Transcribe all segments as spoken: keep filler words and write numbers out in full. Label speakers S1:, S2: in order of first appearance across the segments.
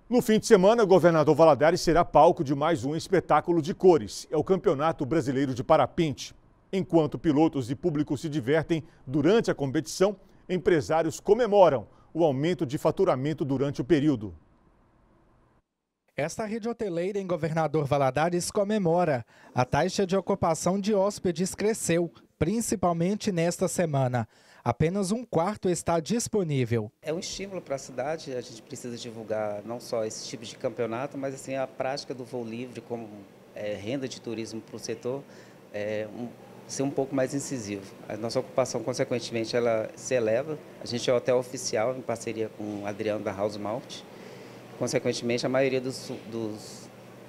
S1: No fim de semana, o Governador Valadares será palco de mais um espetáculo de cores. É o Campeonato Brasileiro de Parapente. Enquanto pilotos e público se divertem durante a competição, empresários comemoram o aumento de faturamento durante o período.
S2: Esta rede hoteleira em Governador Valadares comemora. A taxa de ocupação de hóspedes cresceu, principalmente nesta semana. Apenas um quarto está disponível.
S3: É um estímulo para a cidade, a gente precisa divulgar não só esse tipo de campeonato, mas assim, a prática do voo livre como é, renda de turismo para o setor, é, um, ser um pouco mais incisivo. A nossa ocupação, consequentemente, ela se eleva. A gente é o hotel oficial em parceria com o Adriano da House Malt. Consequentemente, a maioria dos, dos,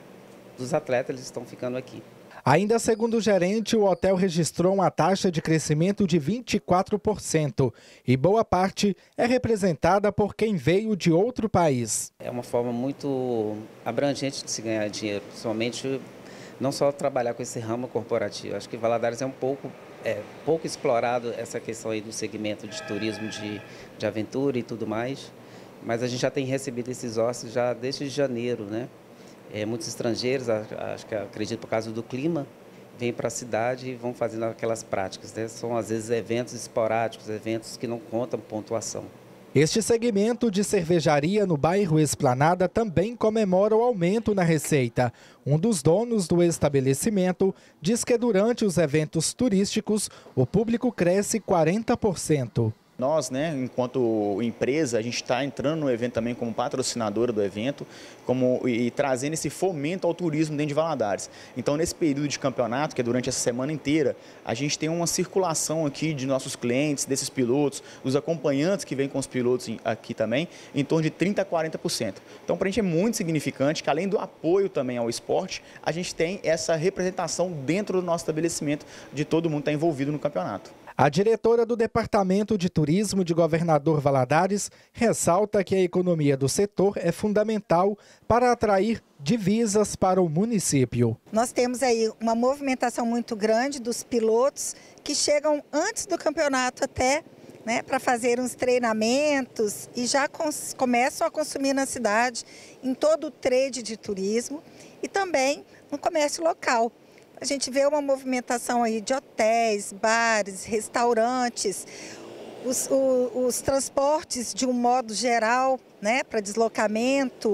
S3: dos atletas eles estão ficando aqui.
S2: Ainda segundo o gerente, o hotel registrou uma taxa de crescimento de vinte e quatro por cento e boa parte é representada por quem veio de outro país.
S3: É uma forma muito abrangente de se ganhar dinheiro, principalmente não só trabalhar com esse ramo corporativo. Acho que Valadares é um pouco, é, pouco explorado essa questão aí do segmento de turismo de, de aventura e tudo mais, mas a gente já tem recebido esses hóspedes já desde janeiro, né? É, muitos estrangeiros, acho que acredito por causa do clima, vêm para a cidade e vão fazendo aquelas práticas, né? São às vezes eventos esporádicos, eventos que não contam pontuação.
S2: Este segmento de cervejaria no bairro Esplanada também comemora o aumento na receita. Um dos donos do estabelecimento diz que durante os eventos turísticos o público cresce quarenta por cento.
S4: Nós, né, enquanto empresa, a gente está entrando no evento também como patrocinadora do evento como, e, e trazendo esse fomento ao turismo dentro de Valadares. Então, nesse período de campeonato, que é durante essa semana inteira, a gente tem uma circulação aqui de nossos clientes, desses pilotos, dos acompanhantes que vêm com os pilotos aqui também, em torno de trinta a quarenta por cento. Então, para a gente é muito significante que, além do apoio também ao esporte, a gente tem essa representação dentro do nosso estabelecimento de todo mundo que está envolvido no campeonato.
S2: A diretora do Departamento de Turismo de Governador Valadares ressalta que a economia do setor é fundamental para atrair divisas para o município.
S5: Nós temos aí uma movimentação muito grande dos pilotos que chegam antes do campeonato até, né, para fazer uns treinamentos e já começam a consumir na cidade, em todo o trade de turismo e também no comércio local. A gente vê uma movimentação aí de hotéis, bares, restaurantes, os, os, os transportes de um modo geral, né, para deslocamento,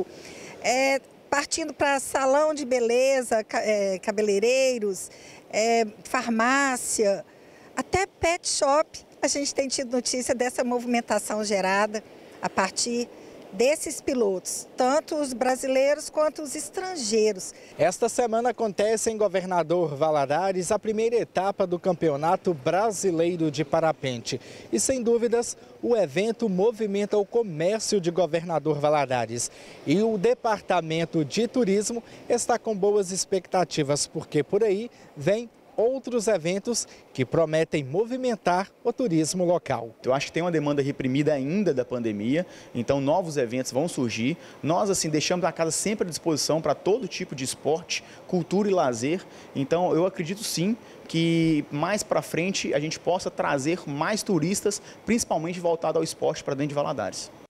S5: é, partindo para salão de beleza, é, cabeleireiros, é, farmácia, até pet shop. A gente tem tido notícia dessa movimentação gerada a partir desses pilotos, tanto os brasileiros quanto os estrangeiros.
S2: Esta semana acontece em Governador Valadares a primeira etapa do Campeonato Brasileiro de Parapente. E sem dúvidas, o evento movimenta o comércio de Governador Valadares. E o Departamento de Turismo está com boas expectativas, porque por aí vem outros eventos que prometem movimentar o turismo local.
S4: Eu acho que tem uma demanda reprimida ainda da pandemia, então novos eventos vão surgir. Nós, assim, deixamos a casa sempre à disposição para todo tipo de esporte, cultura e lazer. Então, eu acredito sim que mais para frente a gente possa trazer mais turistas, principalmente voltado ao esporte para dentro de Valadares.